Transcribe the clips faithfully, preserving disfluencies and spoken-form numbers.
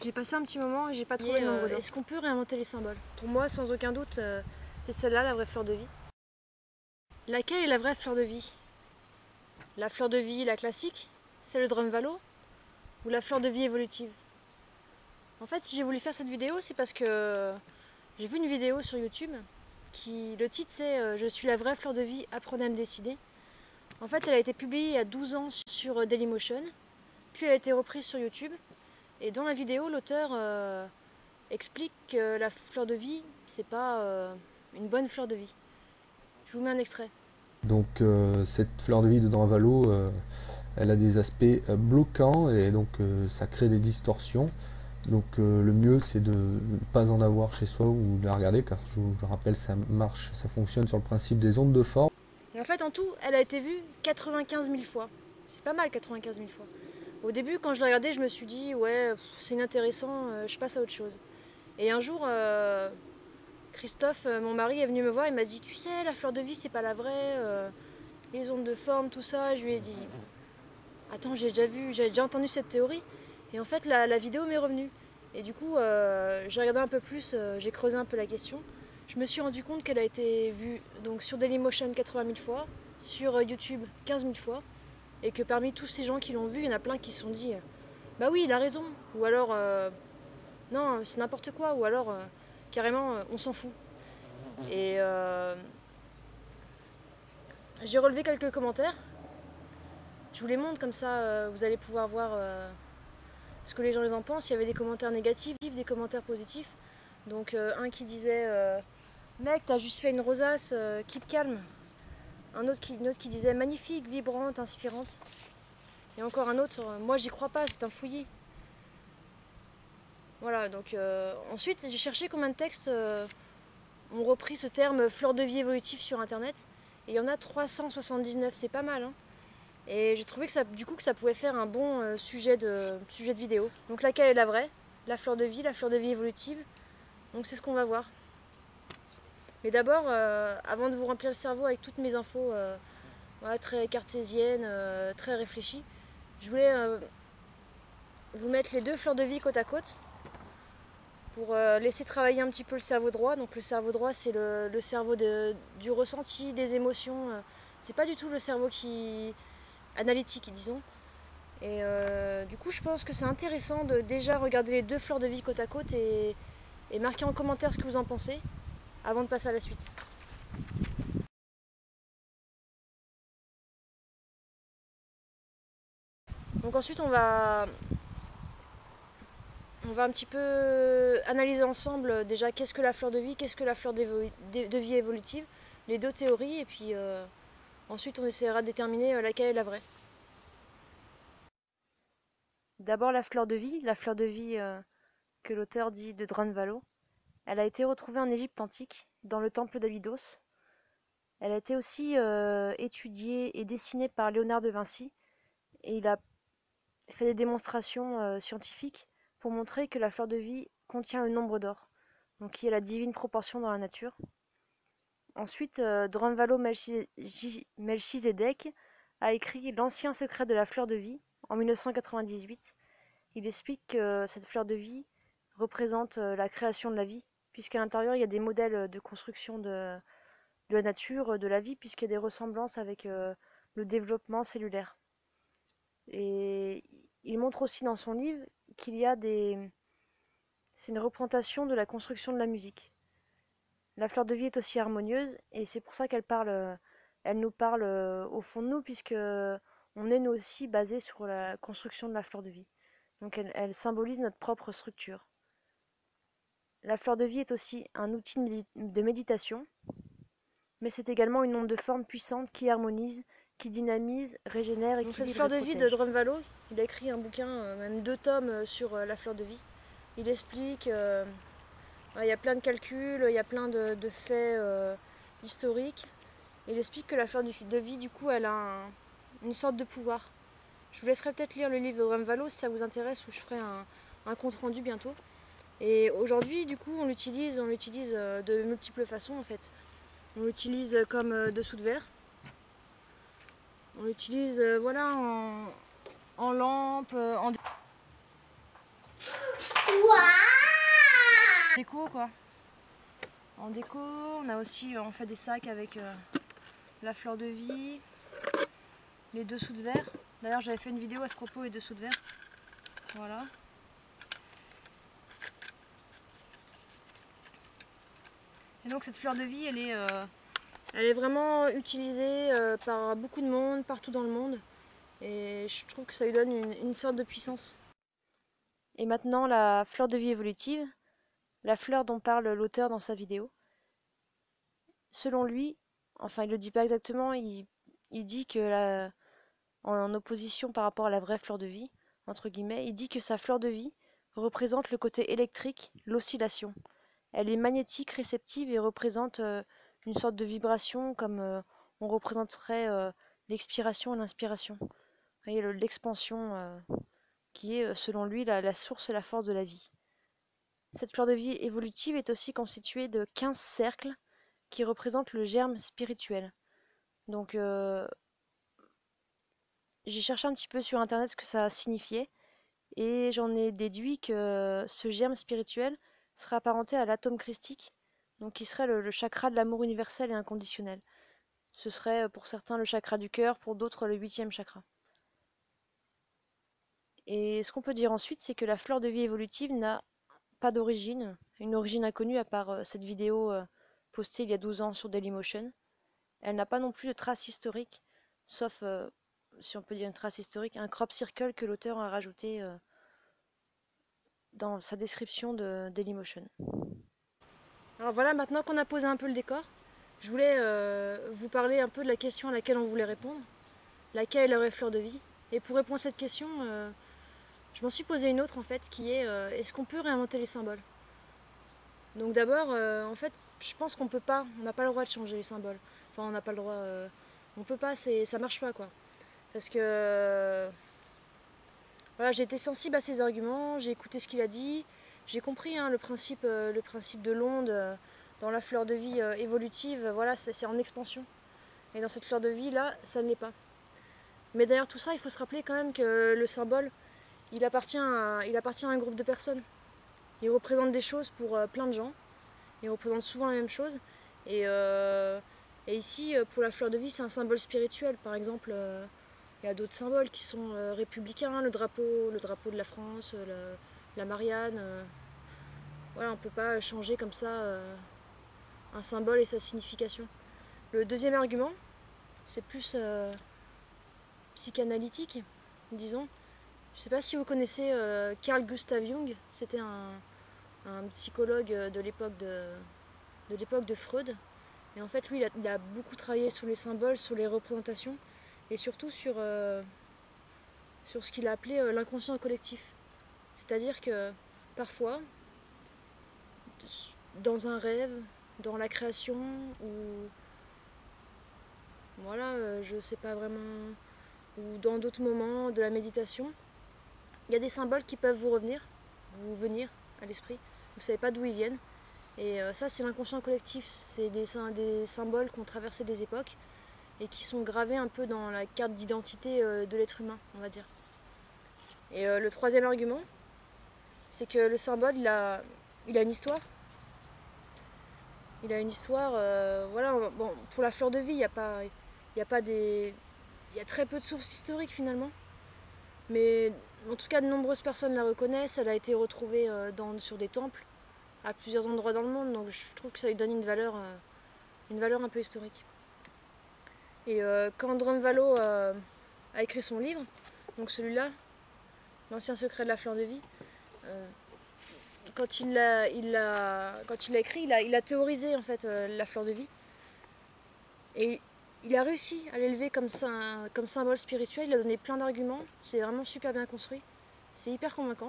J'ai passé un petit moment et j'ai pas trouvé le nombre d'or. Est-ce qu'on peut réinventer les symboles? Pour moi, sans aucun doute, euh, c'est celle-là la vraie fleur de vie. Laquelle est la vraie fleur de vie? La fleur de vie, la classique, c'est le Drumvalo, ou la fleur de vie évolutive? En fait, si j'ai voulu faire cette vidéo, c'est parce que j'ai vu une vidéo sur YouTube qui, le titre c'est euh, Je suis la vraie fleur de vie, apprenez à me décider. En fait, elle a été publiée il y a douze ans sur Dailymotion, puis elle a été reprise sur YouTube. Et dans la vidéo, l'auteur euh, explique que la fleur de vie, c'est pas euh, une bonne fleur de vie. Je vous mets un extrait. Donc euh, cette fleur de vie de Drumvalo, euh, elle a des aspects euh, bloquants et donc euh, ça crée des distorsions. Donc euh, le mieux c'est de ne pas en avoir chez soi ou de la regarder, car je vous je rappelle, ça marche, ça fonctionne sur le principe des ondes de forme. Et en fait, en tout, elle a été vue quatre-vingt-quinze mille fois. C'est pas mal, quatre-vingt-quinze mille fois. Au début, quand je l'ai regardée, je me suis dit, ouais, c'est inintéressant, euh, je passe à autre chose. Et un jour, euh, Christophe, euh, mon mari, est venu me voir, il m'a dit, tu sais, la fleur de vie, c'est pas la vraie, euh, les ondes de forme, tout ça. Je lui ai dit, attends, j'ai déjà vu, j'ai déjà entendu cette théorie. Et en fait, la, la vidéo m'est revenue. Et du coup, euh, j'ai regardé un peu plus, euh, j'ai creusé un peu la question. Je me suis rendu compte qu'elle a été vue donc, sur Dailymotion quatre-vingt mille fois, sur YouTube quinze mille fois, et que parmi tous ces gens qui l'ont vue, il y en a plein qui se sont dit euh, bah oui, il a raison, ou alors euh, non, c'est n'importe quoi, ou alors euh, carrément, euh, on s'en fout. Et euh, j'ai relevé quelques commentaires. Je vous les montre comme ça, euh, vous allez pouvoir voir euh, ce que les gens en pensent. Il y avait des commentaires négatifs, des commentaires positifs. Donc euh, un qui disait euh, mec, t'as juste fait une rosace, euh, keep calme. Un autre qui, une autre qui disait magnifique, vibrante, inspirante. Et encore un autre, euh, moi j'y crois pas, c'est un fouillis. Voilà, donc euh, ensuite j'ai cherché combien de textes euh, ont repris ce terme fleur de vie évolutive sur internet. Et il y en a trois cent soixante-dix-neuf, c'est pas mal. Hein. Et j'ai trouvé que ça, du coup que ça pouvait faire un bon euh, sujet, de, sujet de vidéo. Donc laquelle est la vraie? La fleur de vie, la fleur de vie évolutive. Donc c'est ce qu'on va voir. Mais d'abord, euh, avant de vous remplir le cerveau avec toutes mes infos euh, ouais, très cartésiennes, euh, très réfléchies, je voulais euh, vous mettre les deux fleurs de vie côte à côte pour euh, laisser travailler un petit peu le cerveau droit. Donc le cerveau droit, c'est le, le cerveau de, du ressenti, des émotions. Euh, c'est pas du tout le cerveau qui analytique, disons. Et euh, du coup, je pense que c'est intéressant de déjà regarder les deux fleurs de vie côte à côte et, et marquer en commentaire ce que vous en pensez avant de passer à la suite. Donc ensuite, on va, on va un petit peu analyser ensemble déjà qu'est-ce que la fleur de vie, qu'est-ce que la fleur de vie évolutive, les deux théories, et puis euh, ensuite on essaiera de déterminer laquelle est la vraie. D'abord la fleur de vie, la fleur de vie euh, que l'auteur dit de Drumvalo. Elle a été retrouvée en Égypte antique, dans le temple d'Abydos. Elle a été aussi euh, étudiée et dessinée par Léonard de Vinci, et il a fait des démonstrations euh, scientifiques pour montrer que la fleur de vie contient le nombre d'or, donc qui est la divine proportion dans la nature. Ensuite, euh, Drumvalo Melchizedek a écrit L'ancien secret de la fleur de vie en mille neuf cent quatre-vingt-dix-huit. Il explique que cette fleur de vie représente euh, la création de la vie, puisqu'à l'intérieur il y a des modèles de construction de, de la nature, de la vie, puisqu'il y a des ressemblances avec euh, le développement cellulaire. Et il montre aussi dans son livre qu'il y a des... C'est une représentation de la construction de la musique. La fleur de vie est aussi harmonieuse et c'est pour ça qu'elle parle, elle nous parle au fond de nous, puisque on est nous aussi basé sur la construction de la fleur de vie. Donc elle, elle symbolise notre propre structure. La fleur de vie est aussi un outil de méditation, mais c'est également une onde de forme puissante qui harmonise, qui dynamise, régénère, équilibre. Donc cette fleur de vie de Drumvalo, il a écrit un bouquin, même deux tomes sur la fleur de vie. Il explique, euh, il y a plein de calculs, il y a plein de, de faits euh, historiques. Il explique que la fleur de vie, du coup, elle a un, une sorte de pouvoir. Je vous laisserai peut-être lire le livre de Drumvalo si ça vous intéresse, ou je ferai un, un compte rendu bientôt. Et aujourd'hui, du coup, on l'utilise, on l'utilise de multiples façons en fait. On l'utilise comme dessous de verre. On l'utilise euh, voilà, en, en lampe, en... Déco quoi. En déco, on a aussi on fait des sacs avec euh, la fleur de vie, les dessous de verre. D'ailleurs j'avais fait une vidéo à ce propos, les dessous de verre. Voilà. Et donc cette fleur de vie, elle est, euh, elle est vraiment utilisée euh, par beaucoup de monde, partout dans le monde. Et je trouve que ça lui donne une, une sorte de puissance. Et maintenant la fleur de vie évolutive, la fleur dont parle l'auteur dans sa vidéo. Selon lui, enfin il le dit pas exactement, il, il dit que la, en opposition par rapport à la vraie fleur de vie, entre guillemets, il dit que sa fleur de vie représente le côté électrique, l'oscillation. Elle est magnétique, réceptive et représente euh, une sorte de vibration comme euh, on représenterait euh, l'expiration et l'inspiration. Vous voyez, l'expansion euh, qui est, selon lui, la, la source et la force de la vie. Cette fleur de vie évolutive est aussi constituée de quinze cercles qui représentent le germe spirituel. Donc, euh, j'ai cherché un petit peu sur internet ce que ça signifiait et j'en ai déduit que ce germe spirituel serait apparenté à l'atome christique, donc qui serait le, le chakra de l'amour universel et inconditionnel. Ce serait pour certains le chakra du cœur, pour d'autres le huitième chakra. Et ce qu'on peut dire ensuite, c'est que la fleur de vie évolutive n'a pas d'origine, une origine inconnue à part euh, cette vidéo euh, postée il y a douze ans sur Dailymotion. Elle n'a pas non plus de trace historique, sauf, euh, si on peut dire une trace historique, un crop circle que l'auteur a rajouté euh, dans sa description de Dailymotion. Alors voilà, maintenant qu'on a posé un peu le décor, je voulais euh, vous parler un peu de la question à laquelle on voulait répondre, laquelle est la vraie fleur de vie. Et pour répondre à cette question, euh, je m'en suis posé une autre en fait, qui est euh, est-ce qu'on peut réinventer les symboles? Donc d'abord, euh, en fait, je pense qu'on peut pas, on n'a pas le droit de changer les symboles. Enfin, on n'a pas le droit, euh, on peut pas, c'est, ça marche pas quoi. Parce que euh, voilà, j'ai été sensible à ses arguments, j'ai écouté ce qu'il a dit, j'ai compris hein, le, principe, euh, le principe de l'onde euh, dans la fleur de vie euh, évolutive, voilà, c'est, c'est en expansion. Et dans cette fleur de vie là, ça ne l'est pas. Mais derrière tout ça, il faut se rappeler quand même que le symbole, il appartient à, il appartient à un groupe de personnes. Il représente des choses pour euh, plein de gens. Il représente souvent la même chose. Et, euh, et ici, pour la fleur de vie, c'est un symbole spirituel. Par exemple, euh, il y a d'autres symboles qui sont euh, républicains, le drapeau, le drapeau de la France, euh, la, la Marianne. Euh, voilà, on ne peut pas changer comme ça euh, un symbole et sa signification. Le deuxième argument, c'est plus euh, psychanalytique, disons. Je ne sais pas si vous connaissez euh, Carl Gustav Jung, c'était un, un psychologue de l'époque de, de l'époque de Freud. Et en fait, lui, il a, il a beaucoup travaillé sur les symboles, sur les représentations, et surtout sur, euh, sur ce qu'il a appelé euh, l'inconscient collectif. C'est-à-dire que parfois, dans un rêve, dans la création, ou voilà, euh, je sais pas vraiment, ou dans d'autres moments de la méditation, il y a des symboles qui peuvent vous revenir, vous venir à l'esprit. Vous savez pas d'où ils viennent. Et euh, ça, c'est l'inconscient collectif. C'est des, des symboles qui ont traversé des époques et qui sont gravés un peu dans la carte d'identité euh, de l'être humain, on va dire. Et euh, le troisième argument, c'est que le symbole, il a, il a une histoire. Il a une histoire, euh, voilà, bon, pour la fleur de vie, il n'y a pas, il y a pas des... Il y a très peu de sources historiques finalement. Mais en tout cas, de nombreuses personnes la reconnaissent. Elle a été retrouvée euh, dans, sur des temples à plusieurs endroits dans le monde. Donc je trouve que ça lui donne une valeur, euh, une valeur un peu historique. Et euh, quand Drumvalo euh, a écrit son livre, donc celui-là, L'ancien secret de la fleur de vie, euh, quand il l'a il quand il écrit, il a, il a théorisé en fait euh, la fleur de vie. Et il a réussi à l'élever comme, comme symbole spirituel. Il a donné plein d'arguments. C'est vraiment super bien construit. C'est hyper convaincant.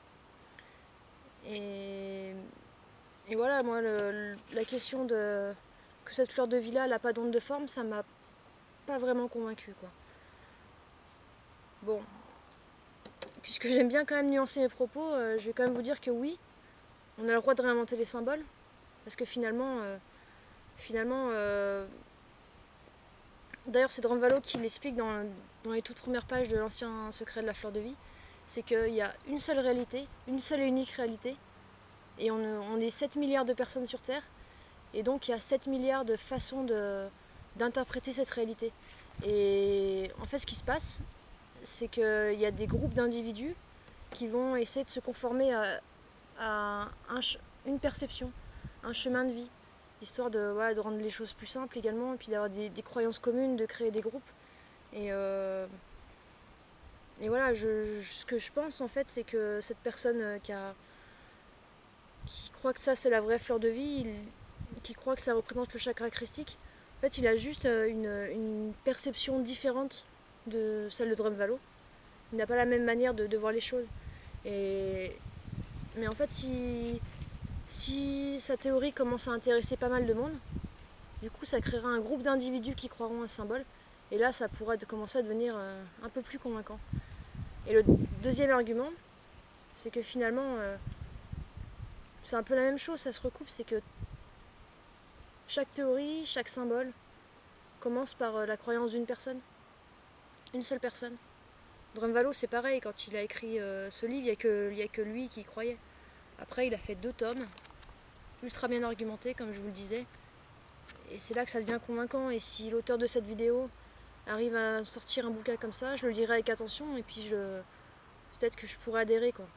Et, et voilà, moi, le, la question de que cette fleur de vie-là n'a pas d'onde de forme, ça m'a pas vraiment convaincu, quoi. Bon, puisque j'aime bien quand même nuancer mes propos, euh, je vais quand même vous dire que oui, on a le droit de réinventer les symboles, parce que finalement, euh, finalement, euh, d'ailleurs c'est Drumvalo qui l'explique dans, dans les toutes premières pages de l'ancien secret de la fleur de vie, c'est qu'il y a une seule réalité, une seule et unique réalité, Et on, on est sept milliards de personnes sur Terre. Et donc il y a sept milliards de façons de, d'interpréter cette réalité. Et en fait ce qui se passe, c'est qu'il y a des groupes d'individus qui vont essayer de se conformer à, à un, une perception, un chemin de vie, histoire de, voilà, de rendre les choses plus simples également, et puis d'avoir des, des croyances communes, de créer des groupes. Et, euh, et voilà, je, je, ce que je pense en fait, c'est que cette personne qui, a, qui croit que ça c'est la vraie fleur de vie, il, qui croit que ça représente le chakra christique, en fait il a juste une, une perception différente de celle de Drumvalo. Il n'a pas la même manière de, de voir les choses. Et, mais en fait, si, si sa théorie commence à intéresser pas mal de monde, du coup ça créera un groupe d'individus qui croiront à un symbole, et là ça pourra commencer à devenir euh, un peu plus convaincant. Et le deuxième argument, c'est que finalement, euh, c'est un peu la même chose, ça se recoupe, c'est que chaque théorie, chaque symbole commence par euh, la croyance d'une personne, une seule personne. Drumvalo c'est pareil, quand il a écrit euh, ce livre, il n'y a, que, a que lui qui y croyait. Après il a fait deux tomes, ultra bien argumentés comme je vous le disais, et c'est là que ça devient convaincant. Et si l'auteur de cette vidéo arrive à sortir un bouquin comme ça, je le lirai avec attention, et puis je, peut-être que je pourrais adhérer quoi.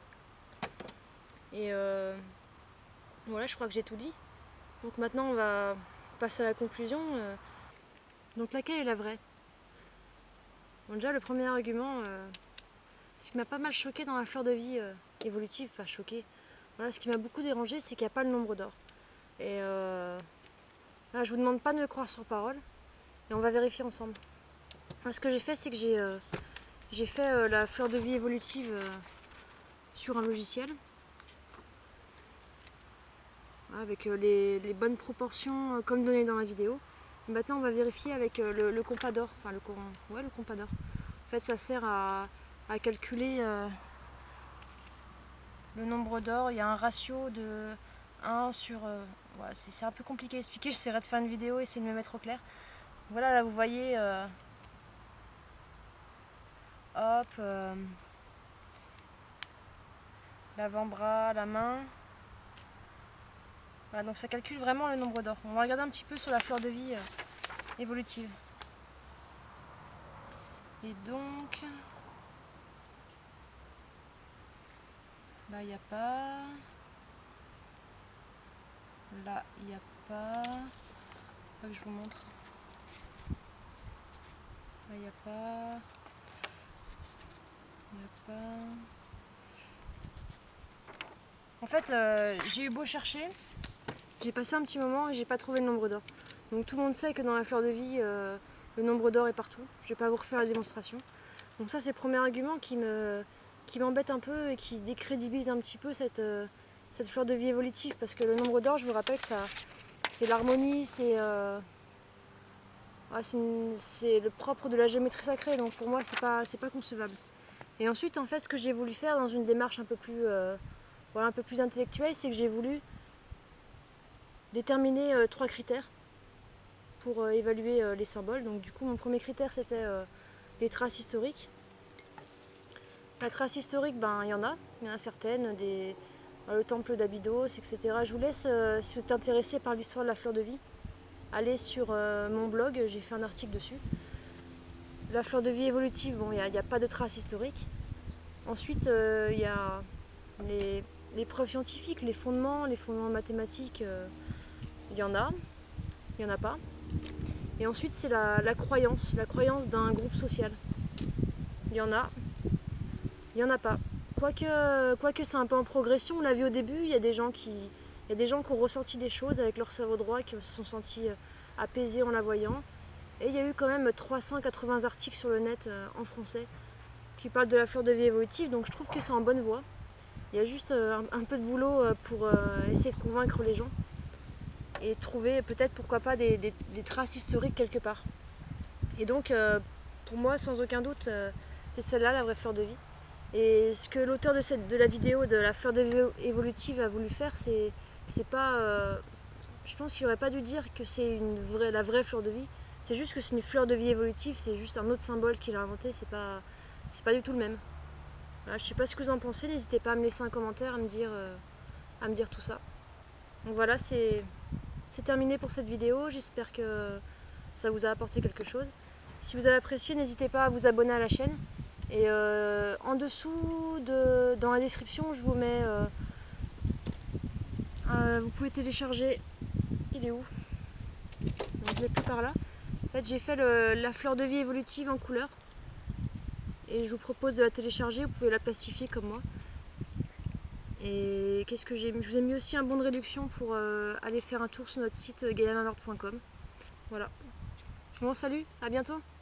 Et euh, voilà, je crois que j'ai tout dit. Donc maintenant on va passer à la conclusion. Donc laquelle est la vraie? Bon, déjà le premier argument, euh, ce qui m'a pas mal choqué dans la fleur de vie euh, évolutive, enfin choqué, voilà, ce qui m'a beaucoup dérangé, c'est qu'il n'y a pas le nombre d'or. Et euh, là, je vous demande pas de me croire sur parole, et on va vérifier ensemble. Enfin, ce que j'ai fait, c'est que j'ai euh, j'ai fait euh, la fleur de vie évolutive euh, sur un logiciel, avec euh, les, les bonnes proportions euh, comme donné dans la vidéo. Et maintenant, on va vérifier avec euh, le, le compas d'or, enfin le, ouais, le compas d'or. En fait, ça sert à, à calculer euh, le nombre d'or. Il y a un ratio de un sur... Euh, ouais, c'est un peu compliqué à expliquer, j'essaierai de faire une vidéo et essayer de me mettre au clair. Voilà, là vous voyez... Euh, hop... Euh, l'avant-bras, la main... Voilà, donc ça calcule vraiment le nombre d'or. On va regarder un petit peu sur la fleur de vie euh, évolutive. Et donc... Là, il n'y a pas... Là, il n'y a pas... Faut que je vous montre. Là, il n'y a pas... Il n'y a pas... En fait, euh, j'ai eu beau chercher, j'ai passé un petit moment et j'ai pas trouvé le nombre d'or. Donc tout le monde sait que dans la fleur de vie, euh, le nombre d'or est partout. Je vais pas vous refaire la démonstration. Donc ça, c'est le premier argument qui me... qui m'embête un peu et qui décrédibilise un petit peu cette, euh, cette fleur de vie évolutive, parce que le nombre d'or, je vous rappelle que ça, c'est l'harmonie, c'est euh, ouais, c'est le propre de la géométrie sacrée, donc pour moi c'est pas, c'est pas concevable. Et ensuite, en fait, ce que j'ai voulu faire dans une démarche un peu plus, euh, voilà, un peu plus intellectuelle, c'est que j'ai voulu déterminer euh, trois critères pour euh, évaluer euh, les symboles. Donc du coup, mon premier critère, c'était euh, les traces historiques. La trace historique, ben, il y en a, il y en a certaines, des, le temple d'Abydos, et cetera. Je vous laisse, euh, si vous êtes intéressé par l'histoire de la fleur de vie, aller sur euh, mon blog, j'ai fait un article dessus. La fleur de vie évolutive, bon, il n'y a, a pas de trace historique. Ensuite, euh, il y a les, les preuves scientifiques, les fondements, les fondements mathématiques, euh, il y en a, il n'y en a pas. Et ensuite, c'est la, la croyance, la croyance d'un groupe social. Il y en a, il n'y en a pas. Quoique, quoique c'est un peu en progression, on l'a vu au début, il y a des gens qui, il y a des gens qui ont ressenti des choses avec leur cerveau droit, qui se sont sentis apaisés en la voyant. Et il y a eu quand même trois cent quatre-vingts articles sur le net euh, en français qui parlent de la fleur de vie évolutive, donc je trouve que c'est en bonne voie. Il y a juste euh, un, un peu de boulot euh, pour euh, essayer de convaincre les gens et trouver peut-être, pourquoi pas, des, des, des traces historiques quelque part. Et donc, euh, pour moi, sans aucun doute, euh, c'est celle-là la vraie fleur de vie. Et ce que l'auteur de, cette, de la vidéo de la fleur de vie évolutive a voulu faire, c'est c'est pas... Euh, je pense qu'il n'aurait pas dû dire que c'est une vraie, la vraie fleur de vie. C'est juste que c'est une fleur de vie évolutive, c'est juste un autre symbole qu'il a inventé, c'est pas, c'est pas du tout le même. Voilà, je sais pas ce que vous en pensez, n'hésitez pas à me laisser un commentaire, à me dire euh, à me dire tout ça. Donc voilà, c'est terminé pour cette vidéo. J'espère que ça vous a apporté quelque chose. Si vous avez apprécié, n'hésitez pas à vous abonner à la chaîne. Et euh, en dessous, de, dans la description, je vous mets... Euh, euh, vous pouvez télécharger... Il est où? Donc, je mets tout par là. En fait, j'ai fait le, la fleur de vie évolutive en couleur. Et je vous propose de la télécharger. Vous pouvez la plastifier comme moi. Et qu'est-ce que j'ai mis? Je vous ai mis aussi un bon de réduction pour euh, aller faire un tour sur notre site gaia mavert point com. Voilà. Bon, salut, à bientôt!